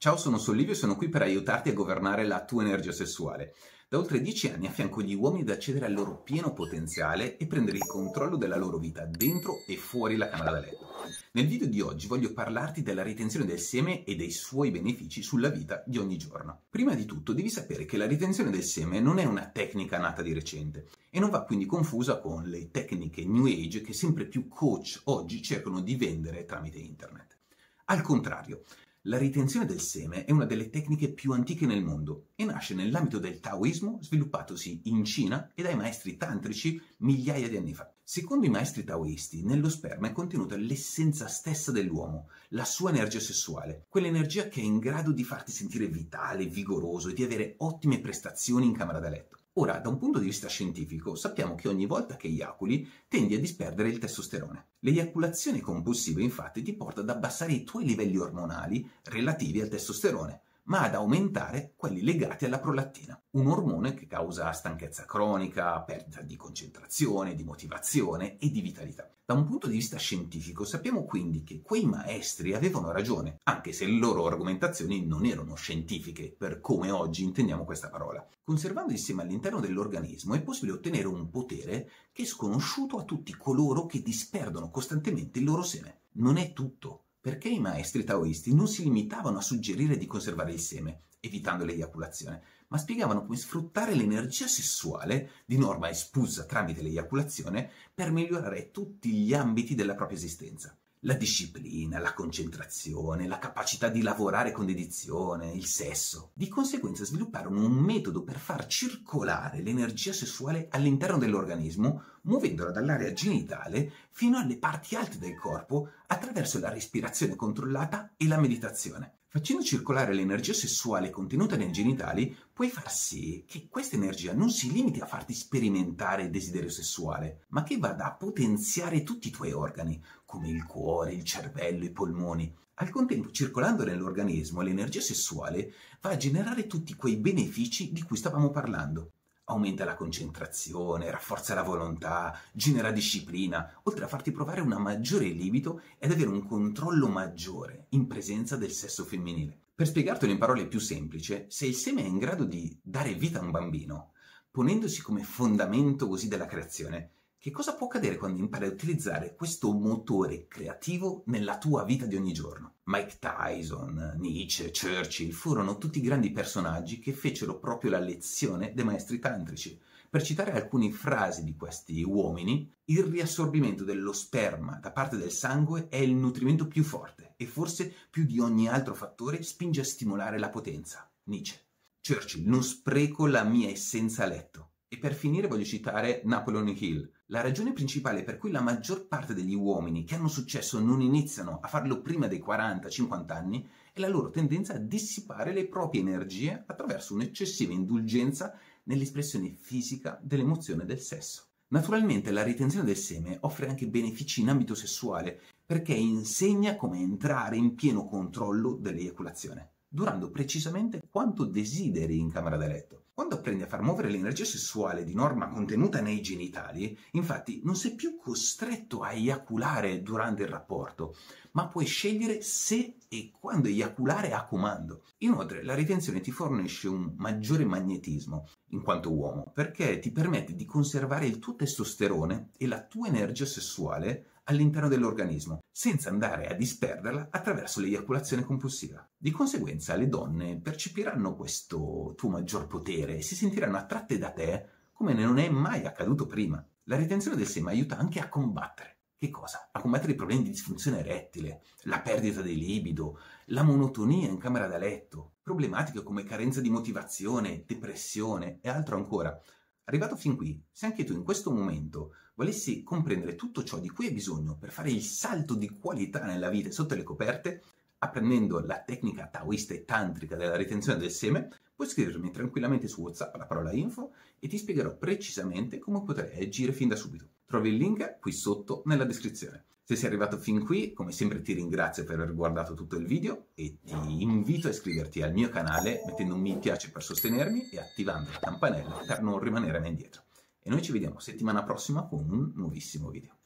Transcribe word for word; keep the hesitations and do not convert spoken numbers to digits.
Ciao, sono Sollivio e sono qui per aiutarti a governare la tua energia sessuale. Da oltre dieci anni affianco gli uomini ad accedere al loro pieno potenziale e prendere il controllo della loro vita dentro e fuori la camera da letto. Nel video di oggi voglio parlarti della ritenzione del seme e dei suoi benefici sulla vita di ogni giorno. Prima di tutto devi sapere che la ritenzione del seme non è una tecnica nata di recente e non va quindi confusa con le tecniche New Age che sempre più coach oggi cercano di vendere tramite internet. Al contrario, la ritenzione del seme è una delle tecniche più antiche nel mondo e nasce nell'ambito del taoismo sviluppatosi in Cina e dai maestri tantrici migliaia di anni fa. Secondo i maestri taoisti, nello sperma è contenuta l'essenza stessa dell'uomo, la sua energia sessuale, quell'energia che è in grado di farti sentire vitale, vigoroso e di avere ottime prestazioni in camera da letto. Ora, da un punto di vista scientifico, sappiamo che ogni volta che eiaculi tendi a disperdere il testosterone. L'eiaculazione compulsiva, infatti, ti porta ad abbassare i tuoi livelli ormonali relativi al testosterone, ma ad aumentare quelli legati alla prolattina, un ormone che causa stanchezza cronica, perdita di concentrazione, di motivazione e di vitalità. Da un punto di vista scientifico sappiamo quindi che quei maestri avevano ragione, anche se le loro argomentazioni non erano scientifiche per come oggi intendiamo questa parola. Conservando il seme all'interno dell'organismo è possibile ottenere un potere che è sconosciuto a tutti coloro che disperdono costantemente il loro seme. Non è tutto, perché i maestri taoisti non si limitavano a suggerire di conservare il seme, evitando l'eiaculazione, ma spiegavano come sfruttare l'energia sessuale, di norma espulsa tramite l'eiaculazione, per migliorare tutti gli ambiti della propria esistenza. La disciplina, la concentrazione, la capacità di lavorare con dedizione, il sesso. Di conseguenza svilupparono un metodo per far circolare l'energia sessuale all'interno dell'organismo, muovendola dall'area genitale fino alle parti alte del corpo attraverso la respirazione controllata e la meditazione. Facendo circolare l'energia sessuale contenuta nei genitali, puoi far sì che questa energia non si limiti a farti sperimentare il desiderio sessuale, ma che vada a potenziare tutti i tuoi organi, come il cuore, il cervello, i polmoni. Al contempo, circolando nell'organismo, l'energia sessuale va a generare tutti quei benefici di cui stavamo parlando. Aumenta la concentrazione, rafforza la volontà, genera disciplina, oltre a farti provare una maggiore libido ed avere un controllo maggiore in presenza del sesso femminile. Per spiegartelo in parole più semplici, se il seme è in grado di dare vita a un bambino, ponendosi come fondamento così della creazione, che cosa può accadere quando impari a utilizzare questo motore creativo nella tua vita di ogni giorno? Mike Tyson, Nietzsche, Churchill furono tutti grandi personaggi che fecero proprio la lezione dei maestri tantrici. Per citare alcune frasi di questi uomini, il riassorbimento dello sperma da parte del sangue è il nutrimento più forte e forse più di ogni altro fattore spinge a stimolare la potenza. Nietzsche. Churchill, non spreco la mia essenza a letto. E per finire voglio citare Napoleon Hill. La ragione principale per cui la maggior parte degli uomini che hanno successo non iniziano a farlo prima dei quaranta cinquanta anni è la loro tendenza a dissipare le proprie energie attraverso un'eccessiva indulgenza nell'espressione fisica dell'emozione del sesso. Naturalmente la ritenzione del seme offre anche benefici in ambito sessuale perché insegna come entrare in pieno controllo dell'eiaculazione, durando precisamente quanto desideri in camera da letto. Quando apprendi a far muovere l'energia sessuale di norma contenuta nei genitali, infatti non sei più costretto a eiaculare durante il rapporto, ma puoi scegliere se e quando eiaculare a comando. Inoltre, la ritenzione ti fornisce un maggiore magnetismo in quanto uomo, perché ti permette di conservare il tuo testosterone e la tua energia sessuale all'interno dell'organismo, senza andare a disperderla attraverso l'eiaculazione compulsiva. Di conseguenza le donne percepiranno questo tuo maggior potere e si sentiranno attratte da te come non è mai accaduto prima. La ritenzione del seme aiuta anche a combattere. Che cosa? A combattere i problemi di disfunzione erettile, la perdita di libido, la monotonia in camera da letto, problematiche come carenza di motivazione, depressione e altro ancora. Arrivato fin qui, se anche tu in questo momento volessi comprendere tutto ciò di cui hai bisogno per fare il salto di qualità nella vita e sotto le coperte, apprendendo la tecnica taoista e tantrica della ritenzione del seme, puoi scrivermi tranquillamente su WhatsApp la parola info e ti spiegherò precisamente come potrai agire fin da subito. Trovi il link qui sotto nella descrizione. Se sei arrivato fin qui, come sempre ti ringrazio per aver guardato tutto il video e ti invito a iscriverti al mio canale mettendo un mi piace per sostenermi e attivando la campanella per non rimanere indietro. E noi ci vediamo settimana prossima con un nuovissimo video.